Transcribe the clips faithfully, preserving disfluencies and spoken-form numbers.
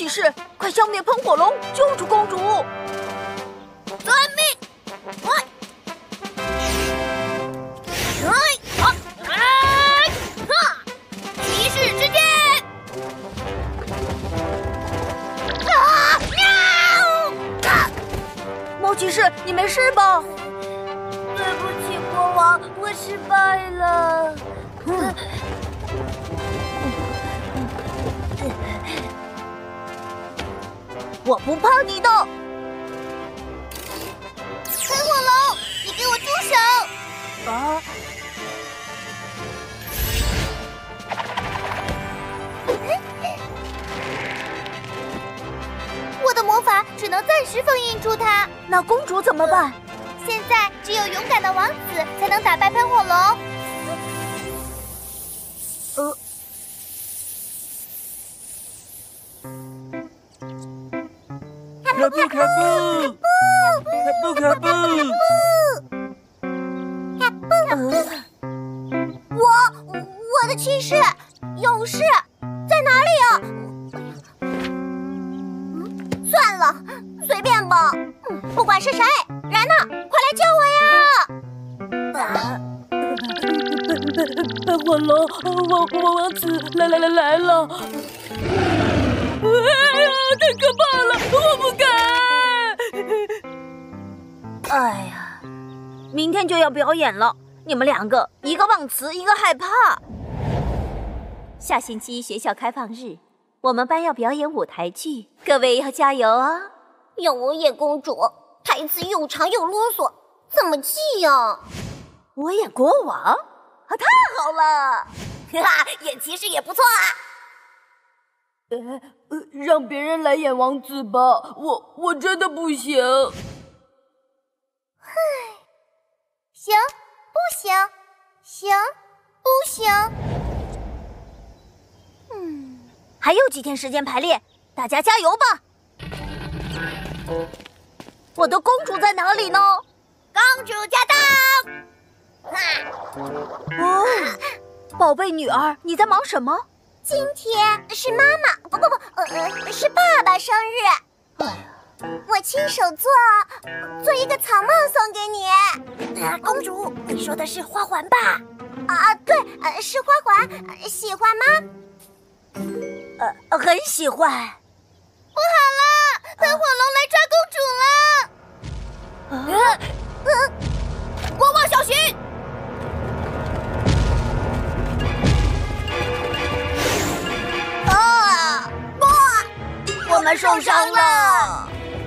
骑士，快消灭喷火龙，救出公主！ 遵命！快！哎！啊！哎！哈！骑士之剑！啊！喵！啊！ 猫骑士，你没事吧？ 对不起，国王，我失败了。嗯我不怕你的！ 喷火龙，你给我住手！ 啊！ 我的魔法只能暂时封印住它。 那公主怎么办？ 现在只有勇敢的王子才能打败喷火龙。 呃。 卡布卡布，卡布卡布， 卡布！我我的骑士勇士在哪里啊？嗯，算了，随便吧。不管是谁，人呢？快来救我呀！ 啊！喷火龙，王王王子来来来来了！哎呀，太可怕了，我不敢！ 哎呀，明天就要表演了，你们两个一个忘词，一个害怕。 下星期学校开放日，我们班要表演舞台剧，各位要加油啊！ 有我演公主，台词又长又啰嗦，怎么记呀？ 我演国王，啊，太好了！ 哈哈，演骑士也不错啊。 呃呃，让别人来演王子吧，我我真的不行。 唉，行，不行，行，不行。 嗯，还有几天时间排练，大家加油吧！我的公主在哪里呢？ 公主驾到！ 哦，宝贝女儿，你在忙什么？ 今天是妈妈，不不不，呃呃，是爸爸生日。 哎呀， 我亲手做做一个草帽送给你。啊，公主，你说的是花环吧？啊，对，呃，是花环，呃、喜欢吗？ 呃，很喜欢。 不好了，喷火龙来抓公主了！啊，呃，国王小心！啊！不， 我们受伤了。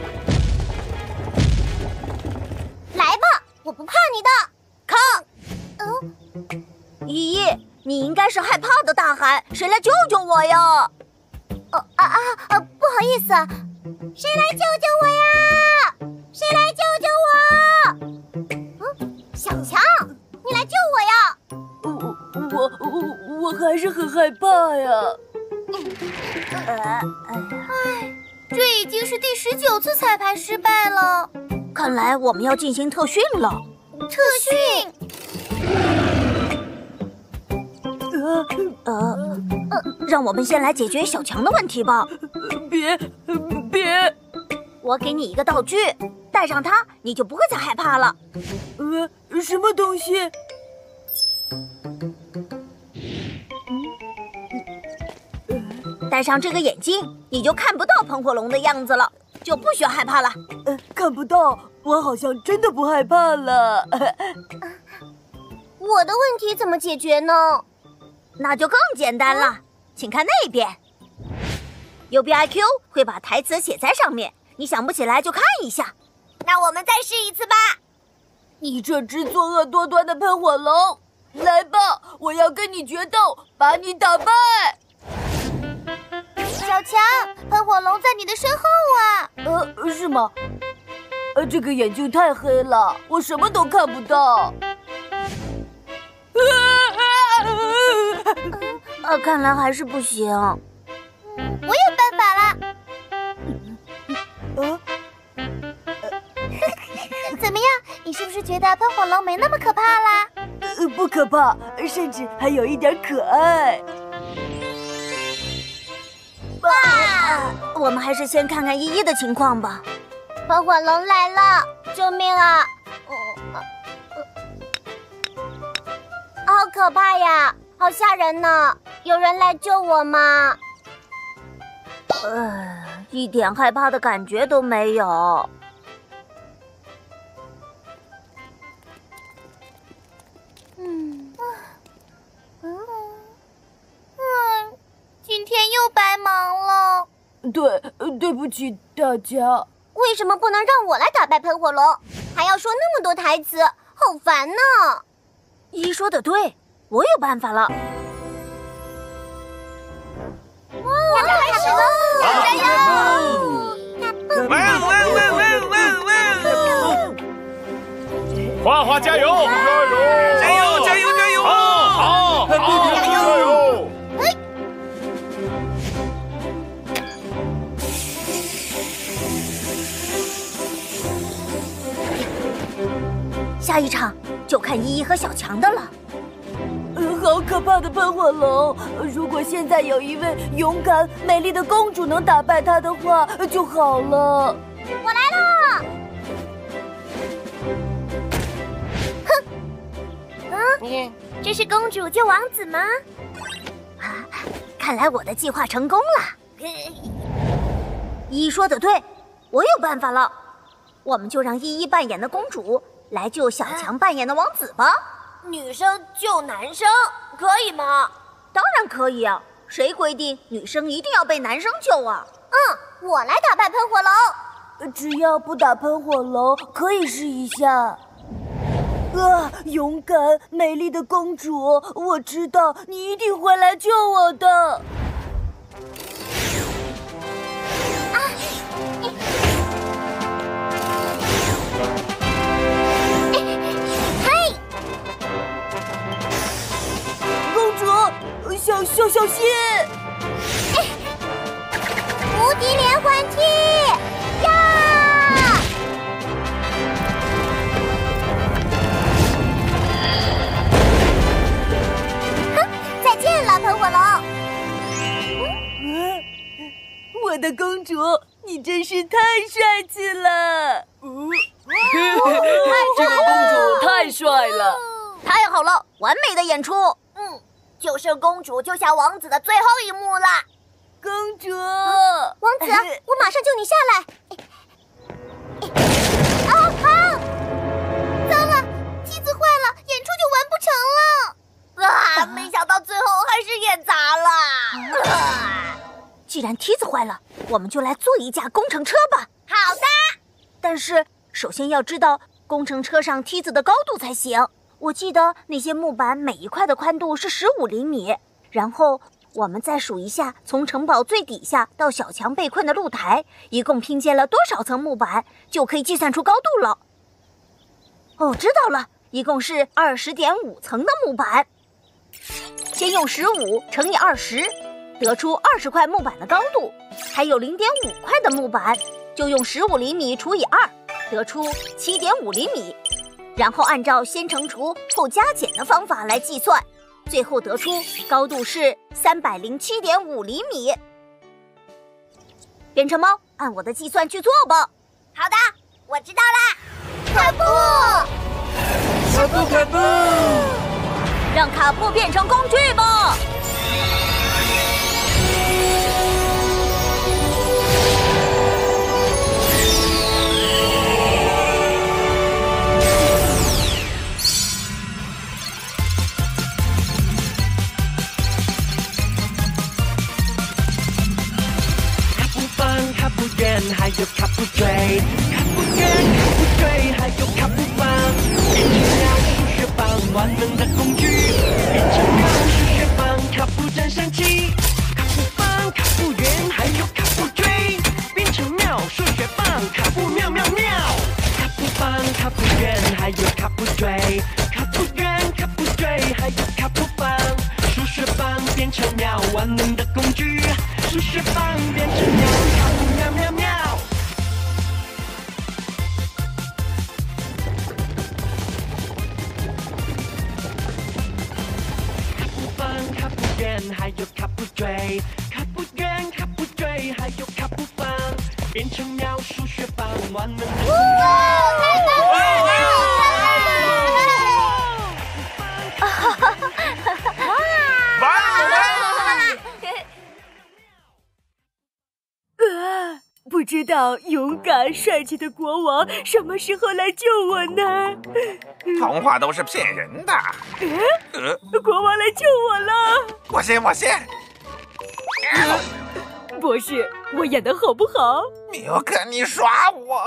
来吧，我不怕你的。 看， 嗯， 依依，你应该是害怕的大喊：“谁来救救我呀！” 哦啊啊啊！不好意思，谁来救救我呀？谁来救救我？嗯，小强，你来救我呀！ 我我我我还是很害怕呀。 呃，哎， 唉，这已经是第十九次彩排失败了。 看来我们要进行特训了。 特训？ 呃呃，让我们先来解决小强的问题吧。 别别！ 我给你一个道具，带上它，你就不会再害怕了。 呃，什么东西？ 戴上这个眼镜，你就看不到喷火龙的样子了，就不需要害怕了。 呃，看不到，我好像真的不害怕了。 我的问题怎么解决呢？ 那就更简单了，请看那边。U B I Q 会把台词写在上面，你想不起来就看一下。 那我们再试一次吧。 你这只作恶多端的喷火龙，来吧，我要跟你决斗，把你打败。 小强，喷火龙在你的身后啊。 呃，是吗？呃，这个眼镜太黑了，我什么都看不到。 呃，看来还是不行。 我有办法了。 呃， 怎么样？你是不是觉得喷火龙没那么可怕啦？ 呃，不可怕，甚至还有一点可爱。 哇！ 我们还是先看看依依的情况吧。 喷火龙来了，救命啊！好可怕呀，好吓人呢！有人来救我吗？ 呃，一点害怕的感觉都没有。 嗯嗯嗯，今天又白忙了。 对，对不起大家。 为什么不能让我来打败喷火龙？还要说那么多台词，好烦呢！ 依依说的对，我有办法了。 要开始喽！加油！ 哇哇哇哇哇哇！花花加油！加油！加油！加油！加油！好，好，好，加油！ 下一场就看依依和小强的了。 呃，好可怕的喷火龙！如果现在有一位勇敢、美丽的公主能打败他的话，就好了。 我来了！哼！嗯，这是公主救王子吗？ 啊，看来我的计划成功了。依依说的对，我有办法了。我们就让依依扮演的公主来救小强扮演的王子吧。 女生救男生可以吗？ 当然可以啊，谁规定女生一定要被男生救啊？ 嗯，我来打败喷火龙。 只要不打喷火龙，可以试一下。啊，勇敢美丽的公主，我知道你一定会来救我的。 啊！嘿！ 公主，小小小心！ 无敌连环踢！呀！哼，再见了，喷火龙！ 嗯，我的公主，你真是太帅气了！ 这个公主太帅了！ 太好了，完美的演出。 嗯，就剩公主救下王子的最后一幕了。 公主， 王子，我马上救你下来。啊啊！糟了，梯子坏了，演出就完不成了。啊！没想到最后还是演砸了。啊、 既然梯子坏了，我们就来做一架工程车吧。 好的。 但是首先要知道工程车上梯子的高度才行。我记得那些木板每一块的宽度是十五厘米，然后我们再数一下从城堡最底下到小强被困的露台，一共拼接了多少层木板，就可以计算出高度了。哦，知道了，一共是二十点五层的木板。先用十五乘以二十，得出二十块木板的高度。还有零点五块的木板，就用十五厘米除以二，得出七点五厘米。然后按照先乘除后加减的方法来计算，最后得出高度是三百零七点五厘米。变成猫，按我的计算去做吧。 好的，我知道啦。卡布， 卡布卡布， 让卡布变成工具吧。 还有卡布锥，卡布圆，卡布锥，还有卡布棒，变成鸟数学棒，万能的工具，变成鸟数学棒，卡布真神奇。卡布棒，卡布圆，还有卡布锥，变成鸟数学棒，卡布妙妙妙。卡布棒，卡布圆，还有卡布锥，卡布圆，卡布锥，还有卡布棒，数学棒变成鸟，万能的工具，数学棒变成鸟，卡布妙妙妙。卡布圆，还有卡布锥，卡布圆，卡布锥，还有卡布棒。 成描述雪棒万能的工具。 太棒了！ 不知道勇敢帅气的国王什么时候来救我呢？ 童话都是骗人的。 呃，国王来救我了！ 我先，我先。 博士，我演的好不好？ 米欧克，你耍我！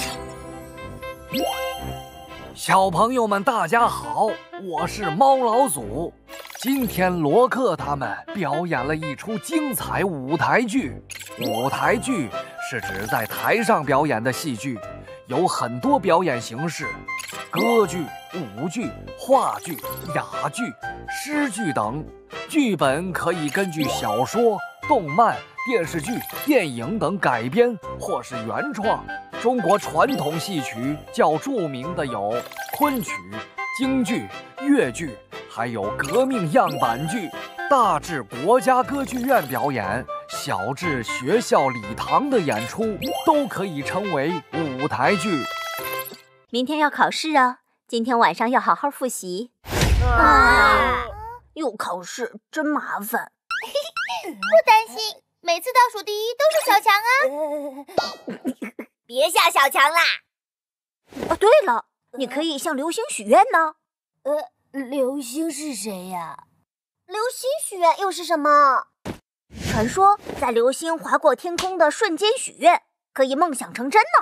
小朋友们，大家好，我是猫老祖。今天罗克他们表演了一出精彩舞台剧。舞台剧是指在台上表演的戏剧，有很多表演形式，歌剧、舞剧、话剧、哑剧、诗剧等。剧本可以根据小说、动漫、电视剧、电影等改编或是原创。中国传统戏曲较著名的有昆曲、京剧、越剧，还有革命样板剧，大至国家歌剧院表演，小至学校礼堂的演出，都可以称为舞台剧。 明天要考试啊，今天晚上要好好复习。 啊，又考试，真麻烦。 不担心，每次倒数第一都是小强啊！别吓小强啦！ 哦，对了，你可以向流星许愿呢。 呃，流星是谁呀？ 流星许愿又是什么？ 传说在流星划过天空的瞬间许愿，可以梦想成真呢。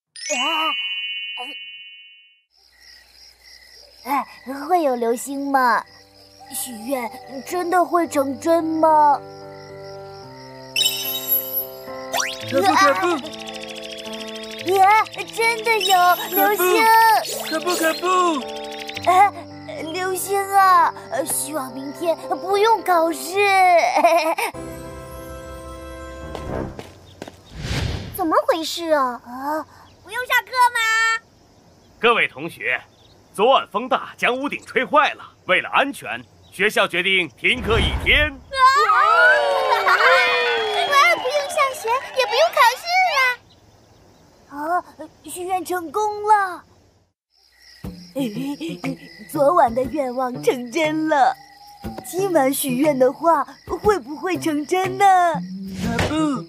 哎，会有流星吗？许愿真的会成真吗？ 可不可不？ 耶，真的有流星！ 可不可不？ 哎，流星啊，希望明天不用考试。 怎么回事啊？ 啊， 不用下课吗？ 各位同学，昨晚风大，将屋顶吹坏了。为了安全，学校决定停课一天。 哇，不用上学，也不用考试了。 啊，许愿成功了！昨晚的愿望成真了，今晚许愿的话会不会成真呢？ 不，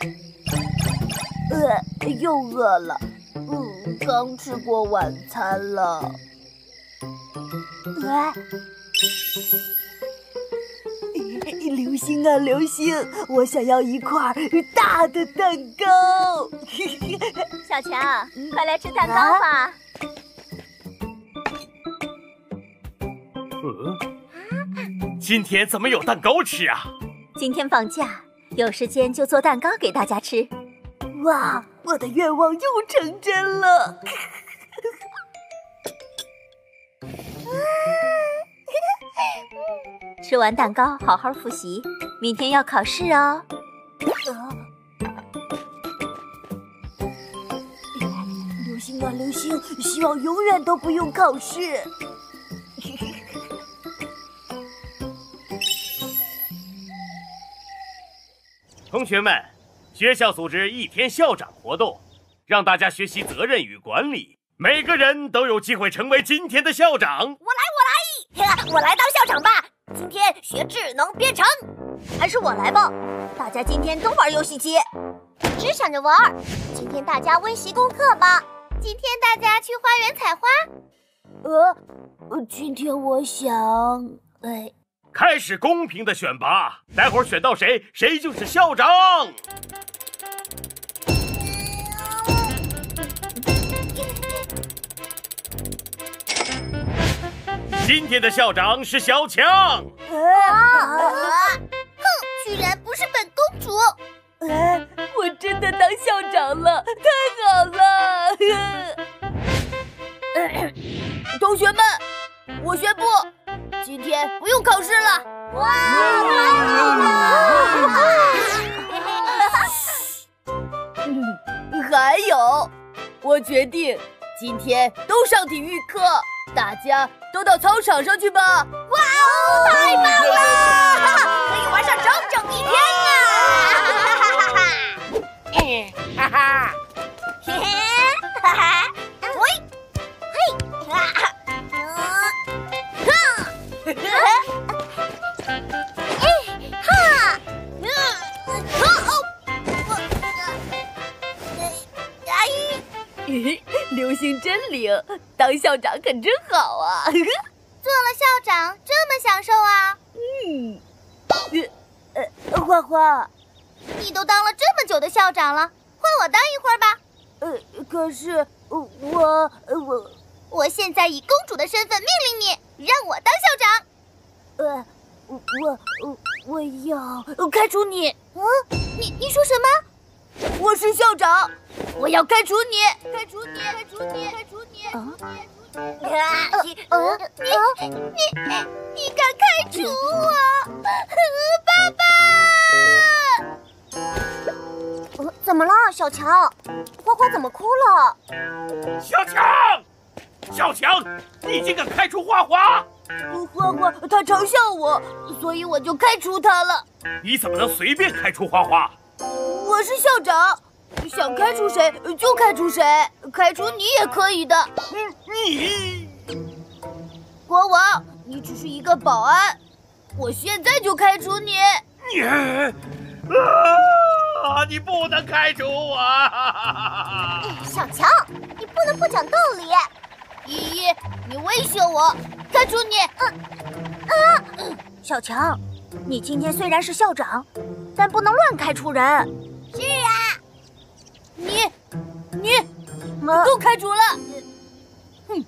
呃，又饿了。嗯，刚吃过晚餐了。啊！流星啊，流星，我想要一块大的蛋糕。 小强，快来吃蛋糕吧。 嗯，今天怎么有蛋糕吃啊？ 今天放假，有时间就做蛋糕给大家吃。 哇，我的愿望又成真了。 吃完蛋糕，好好复习，明天要考试哦。 流星啊，流星，希望永远都不用考试。 同学们，学校组织一天校长活动，让大家学习责任与管理，每个人都有机会成为今天的校长。 我来，我来，我来当校长吧。今天学智能编程， 还是我来吧。大家今天都玩游戏机， 只想着玩。今天大家温习功课吧。今天大家去花园采花。 呃，今天我想，哎， 开始公平的选拔，待会儿选到谁，谁就是校长。今天的校长是小强。 啊！哼，居然不是本公主！ 哎，我真的当校长了，太好了！同学们，我宣布，今天不用考试了。 哇！太好了！ 还有，我决定今天都上体育课。大家都到操场上去吧！哇哦，太棒了，可以玩上整整一天啊！ 哈！嘿嘿，哈哈！喂，嘿，哈哈！哈！哎哈！嗯，哦，我，哎， 流星真灵，当校长可真好啊！ 做了校长这么享受啊？ 嗯， 呃，花花， 你都当了这么久的校长了，换我当一会儿吧。 呃，可是我我我现在以公主的身份命令你，让我当校长。 呃，我我我要开除你。 嗯，你你说什么？ 我是校长，我要开除你， 开除你，开除你，开除你！ 啊！ 啊！你你你你敢开除我？爸爸！呃，怎么了，小强？花花怎么哭了？ 小强，小强，你竟敢开除花花！ 花花他嘲笑我，所以我就开除他了。 你怎么能随便开除花花？ 我是校长，想开除谁就开除谁，开除你也可以的。 你， 国王，你只是一个保安，我现在就开除你。 你啊！你不能开除我！ 小强，你不能不讲道理。 依依，你威胁我，开除你！ 嗯啊！小强，你今天虽然是校长，但不能乱开除人。 是啊， 你你都开除了。 哼，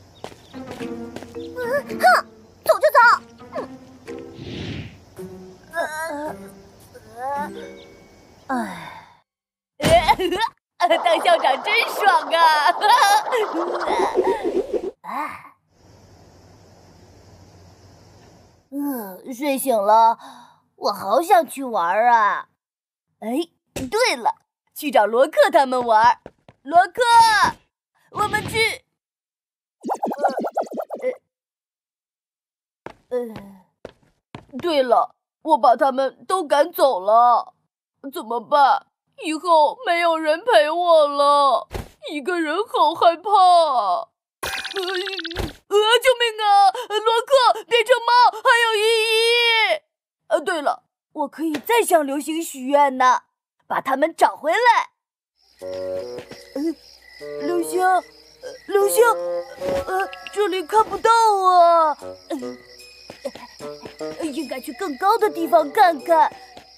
哼，走就走。 嗯。呃呃， 哎，当校长真爽啊！ 嗯，睡醒了，我好想去玩啊！ 哎，对了，去找罗克他们玩。罗克，我们去。 呃呃，对了，我把他们都赶走了，怎么办？以后没有人陪我了，一个人好害怕。呃，呃救命啊！罗克变成猫，还有依依。呃，对了，我可以再向流星许愿呢，把他们找回来。呃，流星，呃、流星，呃，这里看不到啊。呃，应该去更高的地方看看。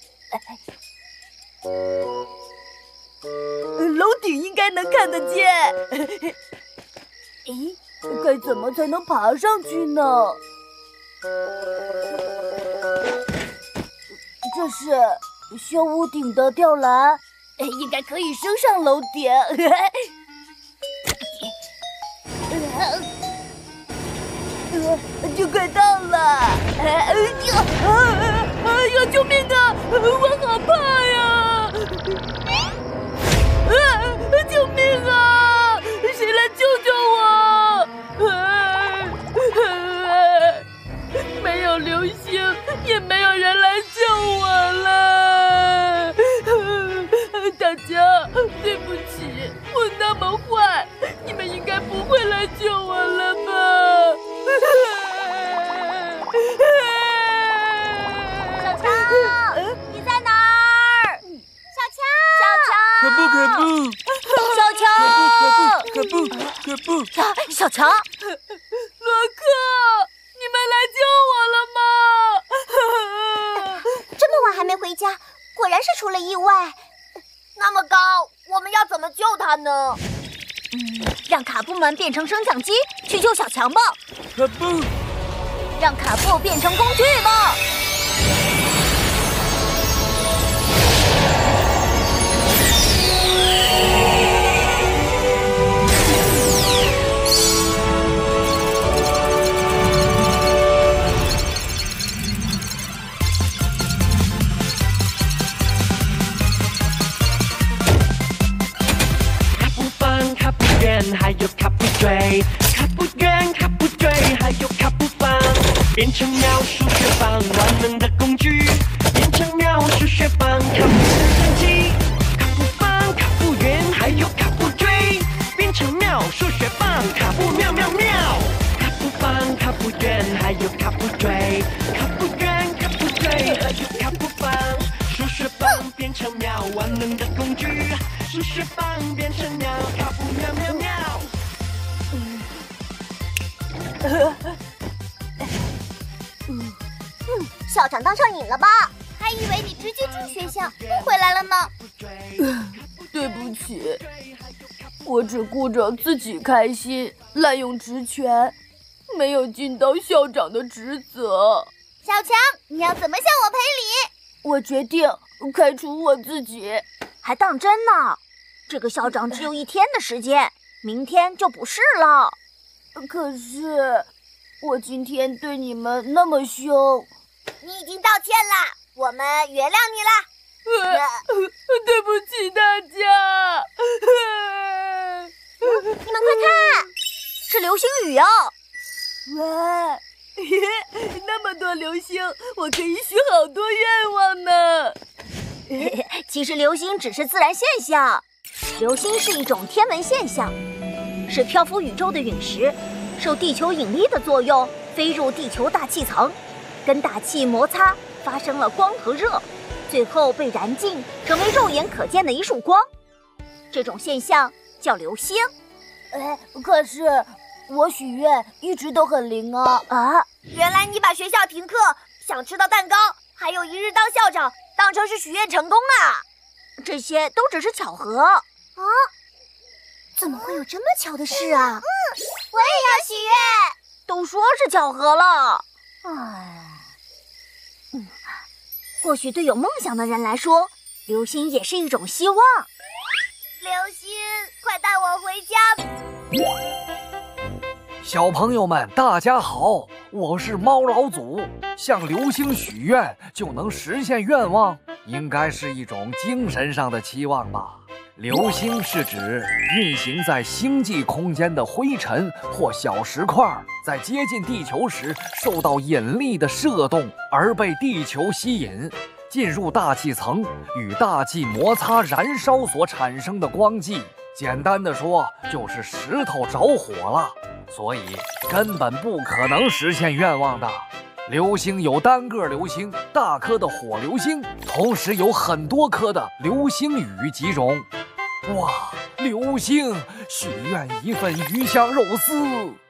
楼顶应该能看得见。咦，该怎么才能爬上去呢？这是修屋顶的吊篮，应该可以升上楼顶。呃，就快到了！哎呀，哎呀，救命啊！我好怕呀！啊，救命啊！谁来救救我？啊，没有流星，也没有人来救我了。大家，对不起，我那么坏，你们应该不会来救我了吧？ 小强，你在哪儿？小强，小强， 可不可不？ 小强， 可不可不可不？ 小强， 罗克，你们来救我了吗？ 这么晚还没回家，果然是出了意外。那么高，我们要怎么救他呢？ 嗯，让卡布们变成升降机去救小强吧。 可不。 让卡布变成工具吧。 卡布棒、卡布圆，还有卡布锥，卡布圆、卡布锥，还有卡布棒。变成妙数学棒，万能的工具。变成妙数学棒，卡布升降机。卡布棒、卡布圆，还妙，数学棒，卡布妙妙妙，卡布棒，卡布圆，还有卡布锥，卡布圆，卡布锥，还有卡布棒，数学棒变成妙，万能的工具，数学棒变成妙，卡布妙妙妙。 嗯，校长当上瘾了吧？还以为你直接进学校不回来了呢。 对不起，我只顾着自己开心，滥用职权，没有尽到校长的职责。 小强，你要怎么向我赔礼？ 我决定开除我自己。 还当真呢？这个校长只有一天的时间，明天就不是了。 可是我今天对你们那么凶。 你已经道歉了，我们原谅你了。 对不起大家。 你们快看， 是流星雨啊！ 哇，那么多流星，我可以许好多愿望呢。 其实流星只是自然现象，流星是一种天文现象，是漂浮宇宙的陨石，受地球引力的作用飞入地球大气层，跟大气摩擦发生了光和热，最后被燃尽，成为肉眼可见的一束光。这种现象叫流星。 哎，可是我许愿一直都很灵啊！ 啊， 原来你把学校停课，想吃到蛋糕，还有一日当校长，当成是许愿成功啊！ 这些都只是巧合啊！怎么会有这么巧的事啊？嗯，我也要许愿。 都说是巧合了。唉，嗯，或许对有梦想的人来说，流星也是一种希望。 流星，快带我回家！ 小朋友们，大家好，我是猫老祖。向流星许愿就能实现愿望，应该是一种精神上的期望吧。流星是指运行在星际空间的灰尘或小石块，在接近地球时受到引力的射动而被地球吸引，进入大气层，与大气摩擦燃烧所产生的光迹。简单的说，就是石头着火了，所以根本不可能实现愿望的。流星有单个流星、大颗的火流星，同时有很多颗的流星雨几种。哇，流星，许愿一份鱼香肉丝。